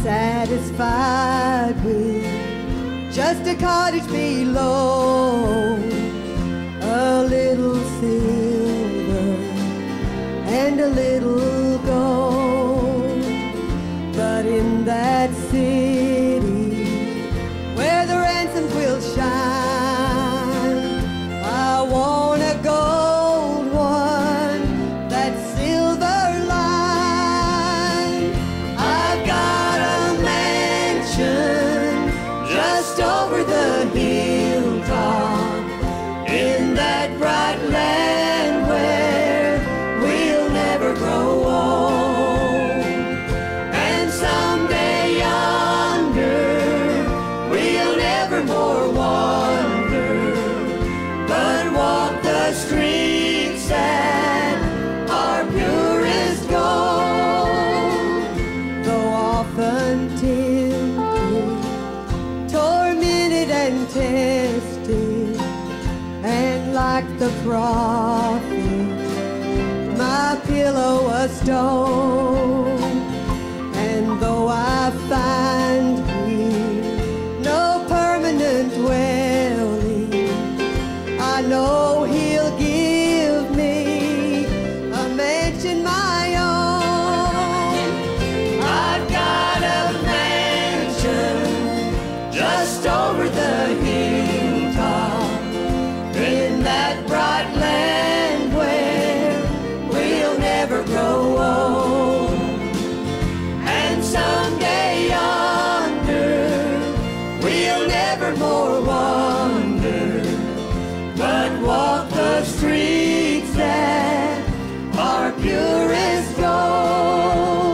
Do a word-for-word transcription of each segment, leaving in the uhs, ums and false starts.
satisfied with just a cottage below, a little silver and a little gold. But in that city where the ransoms will shine, I want a gold one, that silver line. I've got a mansion just over the hilltop in that bright land where we'll never grow old. And someday yonder we'll never more wander, but walk the streets that are purest gold. Though often tempted, tormented and tested, and like the prophet, my pillow a stone. And though I find here no permanent dwelling, I know He'll give me a mansion my own. I've got a mansion just over the hilltop in that bright land where we'll never grow old. And someday yonder we'll never more wander, but walk the streets that are purest gold.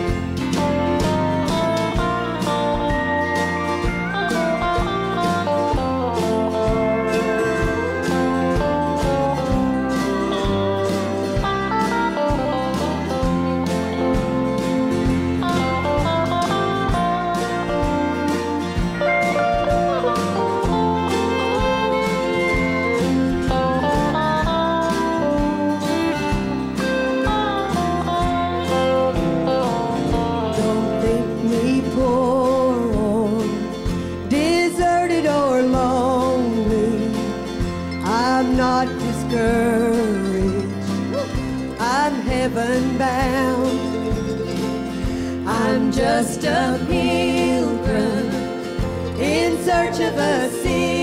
Don't think me poor or deserted or lonely. I'm not discouraged, I'm heaven bound. I'm just a pilgrim in search of a city